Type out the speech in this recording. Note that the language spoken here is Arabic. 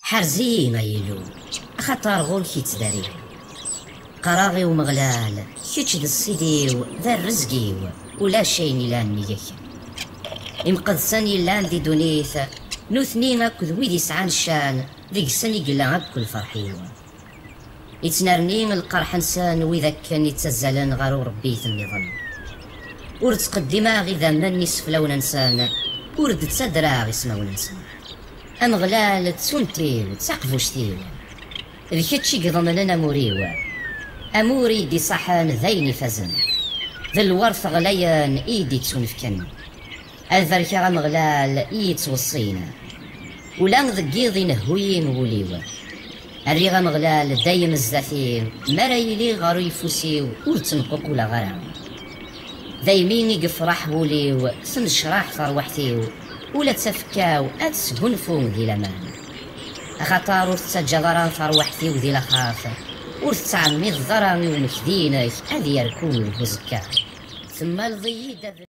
حرزين يلو خطر غول كيتداري قراغي ومغلال كيتش د السيديو ذا الرزقيو ولا شيء إلا نيك إمقدسان إلا دي دونيث نوثنين أكد ويدي سعان شان ذيك سني قلا أكل فرحيو يتنرنين القرح نسان وإذا كان يتزلن غارو ربيث النظام ورد تقدما غيذا من نصف لون انسان ورد تصدرا غيسماون انسان امغلال تسونتيل تسقفوشتيل ذكتشي قضم لنا موريو اموري دي صحان ذيني فزن ذا الورث غليان ايدي تسونفكن الفركة غمغلال يتوصينا ولا ذقيضي نهوين وليو الري غمغلال دايم الزاثين مرايلي غارو يفوسيو ورتنقق ولا غرام دايمين يقفرح بوليو سنشراح فروحتيو ولا تفكاو اتسقنفو ذي لمان خاطر تسجغران فروحتيو ذي لخافة ورتعمي الضرامي ومكدينك هذي يركون الهزكا ثم الضيدة